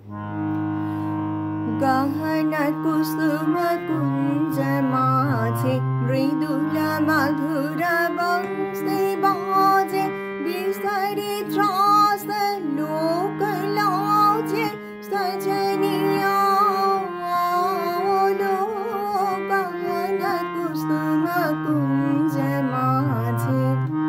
गहन कुसुम कुंज माझे मृदुल मधुर बंसी बाजे बिसरी त्रास लोक लाजे सजनिया लो गहन कुसुम कुंज माझे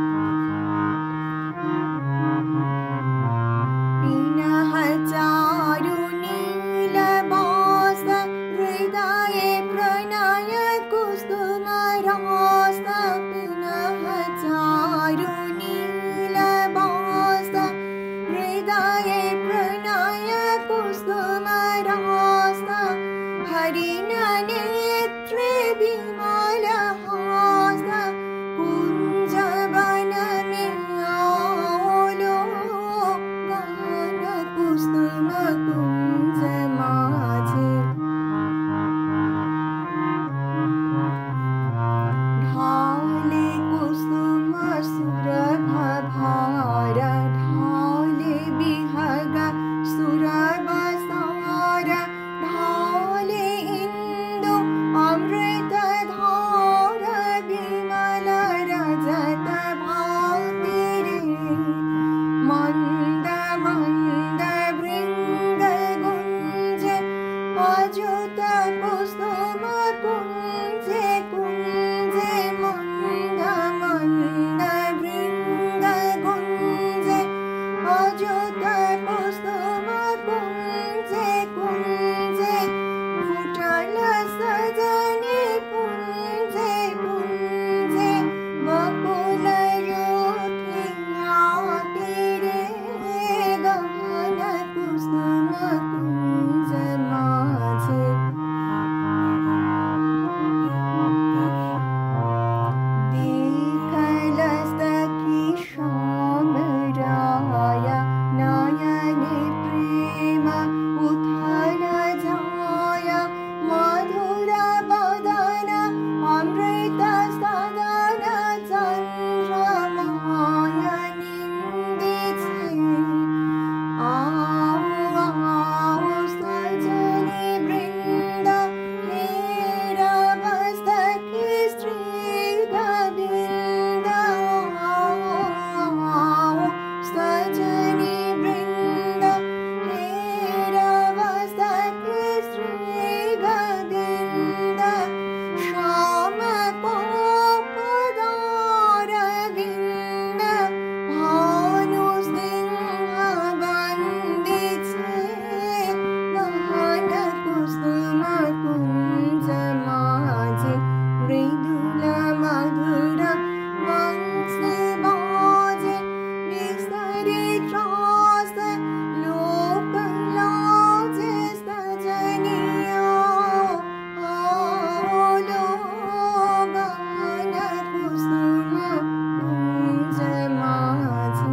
बिन हजारू नील बास हृदये प्रणय कुसुम रास बिन हजारू नील बास हृदये प्रणय कुसुम रास हरिण नेत्रे विमल हास कुंज वन में आओ गहन कुसुम कुंज माझे ढाले कुसुम सुरभ भार ढाले बिहग सुरभ सार ढाले इंदु अमृत धार विमल रजत भाति रे मंद मंद भृंग गुंजे अजुत कुसुम कुंजे कुंजे मंद मंद भृंग गुंजे अजुत कुसुम कुंजे कुंजे फुटल सजनी कुंजे कुंजे बकुल रे गहन कुसुम कुंज माझे देखल सखी श्याम राय नयने प्रेम उथल जाय मधुर बदन अमृत सदन चंद्रमाय निंदिछे आओ आओ सजनी वृंद हेरब सखी श्री गोविंद आओ आओ सजनी वृंद हेरब सखी श्री गोविंद श्याम कोपदार विंद भानु सिंह वंदिछे गहन कुसुम कुंज माझे मृदुल मधुर बंसी बाजे बिसरी त्रास लोक लाजे सजनिया आओ लो गहन कुसुम कुंज माझे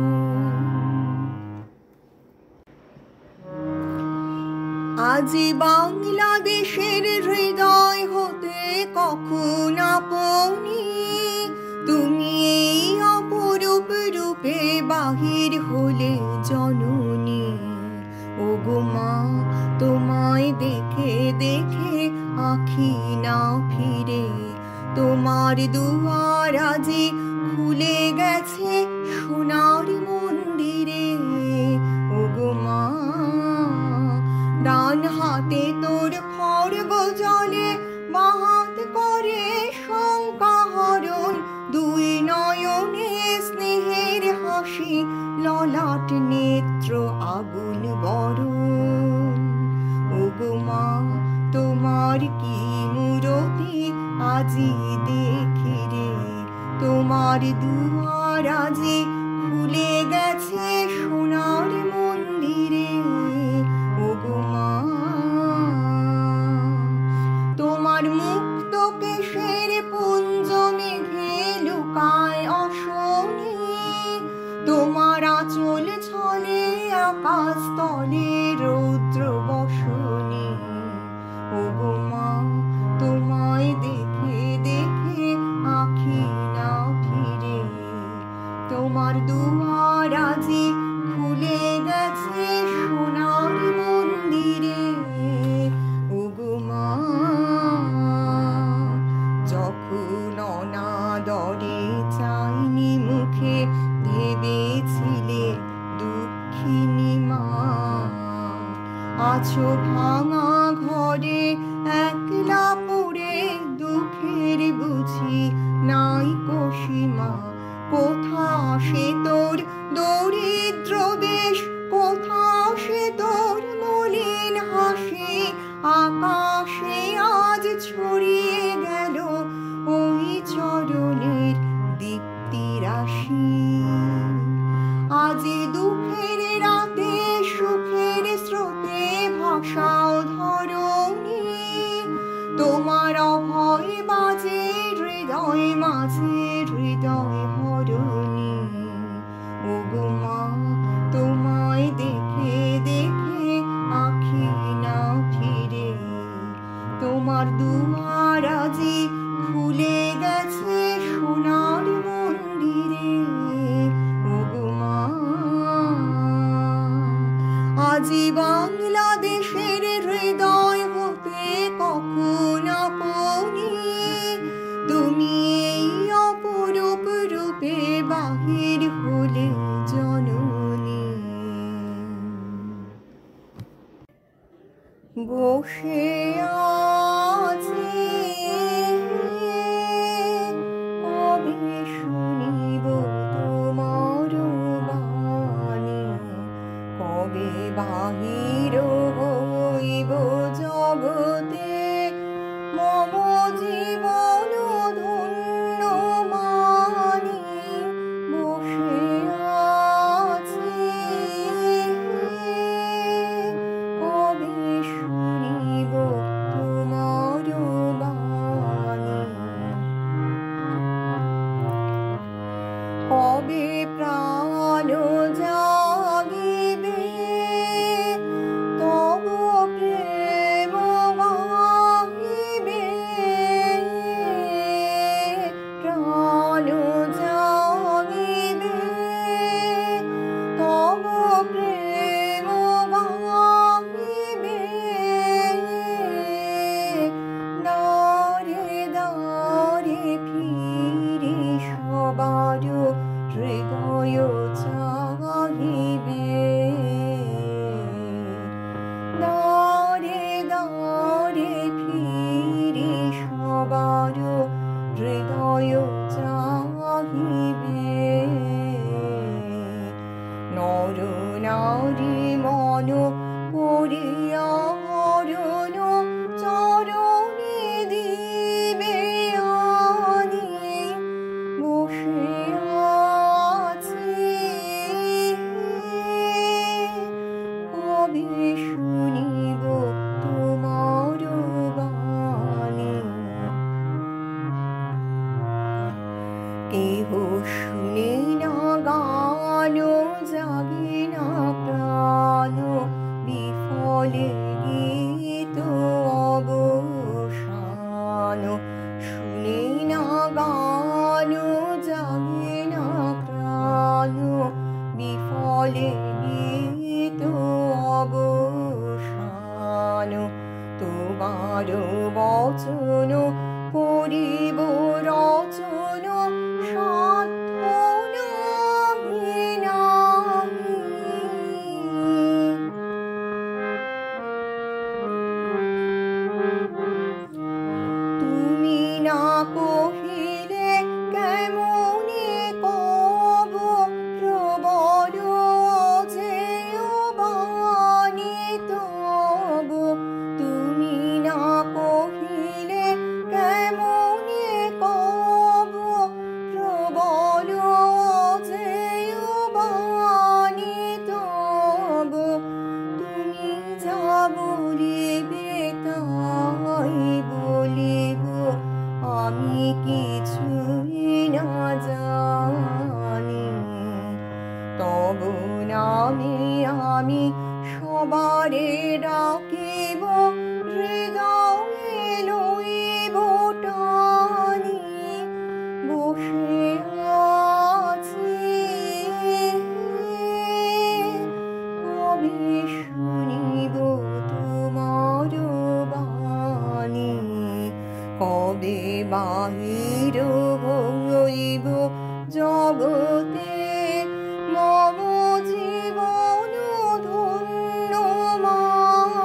আজি বাংলাদেশের হৃদয় হতে কখন আপনি তুমি এই অপরূপ রূপে বাহির হলে জননী ওগো মা তোমায় দেখে দেখে আখি না ফিরে তোমার দুয়ার আজি খুলে গেছে সোনার মন্দিরে ওগো মা ডান হাতে তোর খড়গ জলে বাহাত করে শঙ্কা হরণ দুই নয়নে স্নেহের হাসি ললাট নেত্র আগুন বরণ ওগো মা তোমার কি মূরতি আজি দেখি রে তোমার দুয়ার আজি খুলে গেছে সোনার মন্দিরে ওগো মা তোমার মুক্ত কেশের পুঞ্জ মেঘে লুকায় অশনি তোমার আঁচল ছলে আকাশ তলে রৌদ্র বসনি ওগো মা তোমায় দেখে দেখে আখি না ফিরে তোমার দুয়ার আজি আছো ভাঙা ঘরে একলা পড়ে, দুঃখের বুঝি নাই সীমা। কোথা সে তোর দরিদ্র বেশ, কোথা সে তোর মলিন হাসি, আকাশে আজ ছড়িয়ে গেল ওই চরণের দীপ্তি রাশি। আজ দুঃখের রাতে সুখের স্রোতে ভাষাও ধরণী, তোমার অভয় বাজে হৃদয় মাঝে হৃদয় হরণী। ওগো মা, তোমায় দেখে দেখে আঁখি না ফিরে, তোমার দুয়ার আজি খুলে গেছে সোনার মন্দিরে। ওগো মা, আজি বাংলাদেশের হৃদয় হতে কখন আপনি, তুমি এই অপরূপ রূপে বাহির হলে জননী। বসে আছি কবে শুনিব তোমার বাণী, কবে বাহির হইব জগতে মম জীবন ধন্য মানি। বসে আছি কবে শুনিব তোমার বাণী, কবে প্রাণ জাগিবে তব প্রেম গাহিবে, প্রাণ জাগিবে তব প্রেম গাহিবে। দারে দারে ফিরি সবার হৃদয় চাহিবে, দারে দারে ফিরি সবার হৃদয় চাহিবে। নর নারী মন করিয়া হরণ চরণে দিবে আনি। বসে আছি কবে শুনিব তোমার বাণী, কেহ শুনে না গান জাগে না প্রাণ, বিফলে গীত অবসান। শুনে না গান জাগে না প্রাণ, বিফলে গীত অবসান। তোমার বচন করিব রচন সাধ্য নাহি নাহি। তুমি না কহিলে কেমনে কব প্রবল অজেয় বাণী তব। তুমি না কহিলে কেমনে কব প্রবল অজেয় বাণী তব। তুমি যা বলিবে তাই বলিব, আমি কিছুই না জানি। তব নামে আমি সবারে ডাকিব, হৃদয়ে লইব টানি। বসে আছি কবে শুনিব তোমার বাণী, কবে বাহির হইব জগতে মম জীবন ধন্য মা।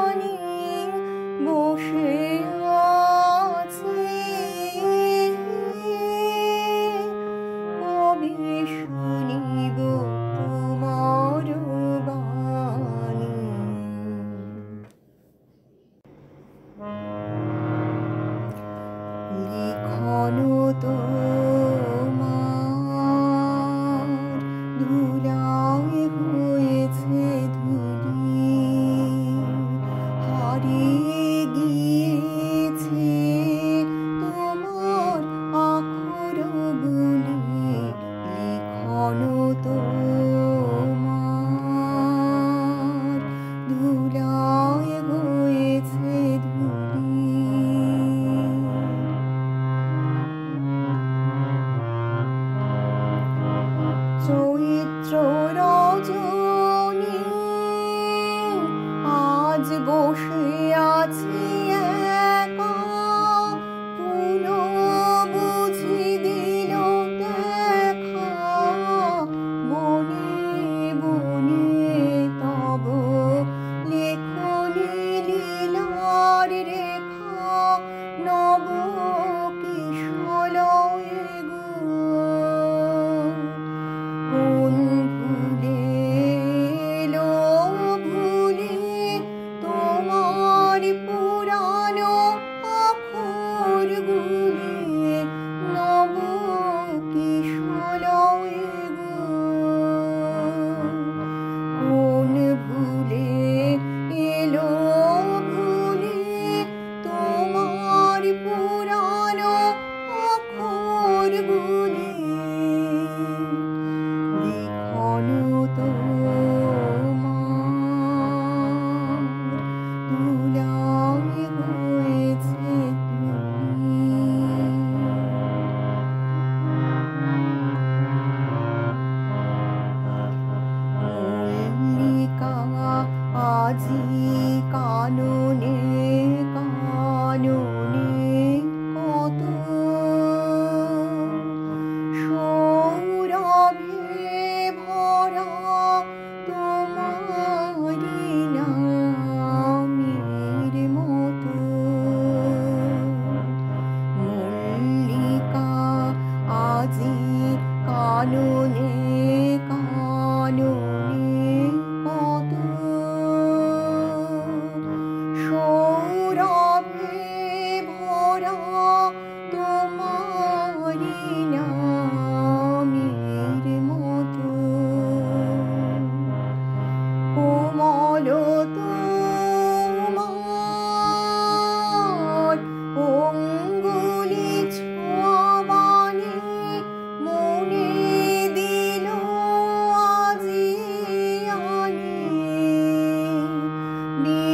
বসে আছি একা, পুনো বুঝি দিল দেখা, বনে বনে তব লেখনি লীলার রেখা, নব কিশলয়ে গো। কোন ভুলে এলো ভুলে তোমার পুরানো আখরগুলি, নব কিশলয়ে গো। কোন ভুলে এলো ভুলে তোমার পুরানো আখরগুলি, লিখন তোমার তুলায় হয়েছে মল্লিকা আজি কাননে কাননে কত সৌরভে ভরা তোমারি নামের মতো। মল্লিকা আজি কাননে কাননে কত সৌরভে ভরা তোমারি নামের মতো। কোমল তোমার অঙ্গুলি ছোঁয়াবানি, মনে দিল আজি আনি